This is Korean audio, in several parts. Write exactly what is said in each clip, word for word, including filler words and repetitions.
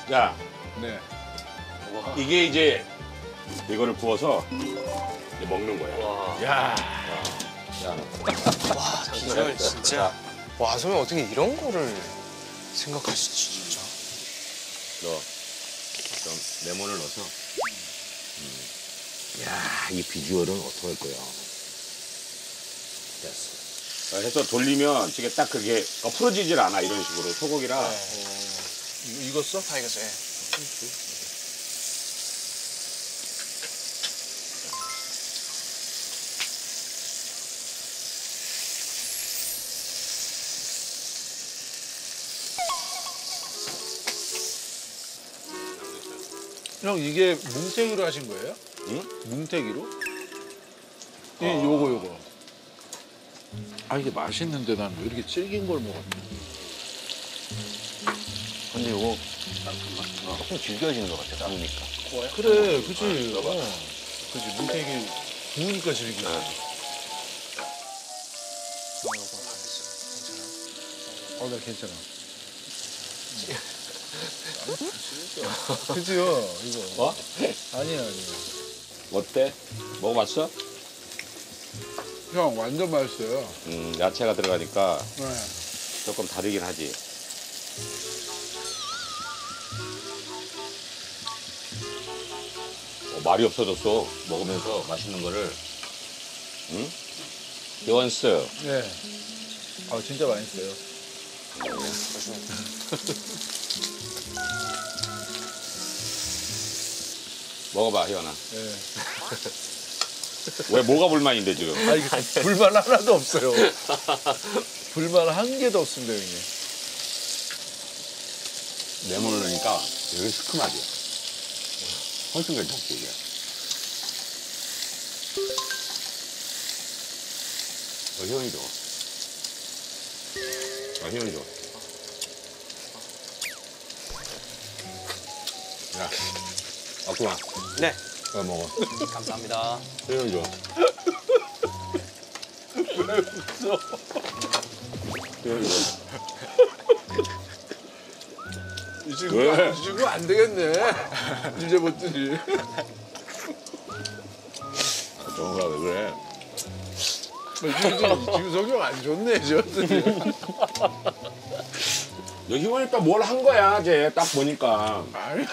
야, 네. 이게 이제 이거를 부어서 이제 먹는 거야. 와, 야. 야, 와 비주얼 진짜. 와 선배님 어떻게 이런 거를 생각하시지 진짜. 너 좀 레몬을 넣어서. 음. 야, 이 비주얼은 어떡할 거야. 됐어. 해서 돌리면 이게 딱 그게 풀어지질 않아, 이런 식으로 소고기라. 네. 이거 익었어? 다 익었어요. 예. 형 이게 뭉태기로 하신 거예요? 응? 뭉태기로? 이 요거 요거. 아 이게 맛있는데 난 왜 이렇게 질긴 걸 먹었냐? 근데 이거 조금 질겨지는 것 같아, 나무니까. 그래, 그치. 어. 그치, 뭉태기 구우니까 질겨. 어, 나 괜찮아. 그치요, 이거. 어? 아니야, 아니야. 어때? 먹어봤어? 형, 완전 맛있어요. 음, 야채가 들어가니까 네. 조금 다르긴 하지. 어, 말이 없어졌어. 먹으면서 맛있는 거를. 응? 요원스. 네. 아, 진짜 맛있어요. 먹어봐, 희연아. 네. 왜 뭐가 불만인데 지금? 아, 이게 불만 하나도 없어요. 불만 한 개도 없습니다, 형님. 레몬을 넣으니까 되게 시큼하지. 훨씬 괜찮지, 이게. 어, 희연이 줘. 아, 희연이 줘. 야, 아구마. 네. 어, 먹어. 감사합니다. 희연이 줘. 왜 웃어? 희연이 줘. 이 친구, 왜? 이 친구 안 되겠네. 이제 못 드니. 정우가 왜 그래? 지금, 지금 성격 안 좋네, 저들이. 너 희원이 또 뭘 한 거야, 쟤. 딱 보니까. 아니요.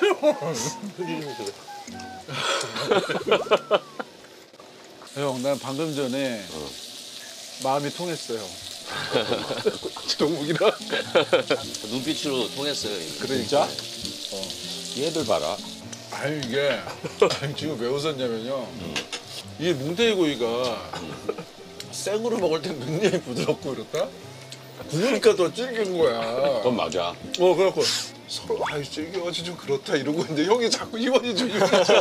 형, 난 방금 전에 어. 마음이 통했어요. 동욱이랑. 눈빛으로 통했어요. 이미. 그러니까. 얘들 봐라. 아니, 이게. 아니, 지금 왜 웃었냐면요. 이 뭉태기고기가 생으로 먹을 땐 굉장히 부드럽고 그렇다? 구우니까 더 질긴 거야. 그건 맞아. 어, 그래갖고 서로 아이 질겨가지고 좀 그렇다 이러고 있는데 형이 자꾸 희원이 좀 희원이 좀.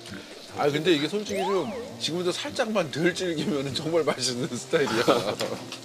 아 근데 이게 솔직히 좀 지금부터 살짝만 덜 질기면 정말 맛있는 스타일이야.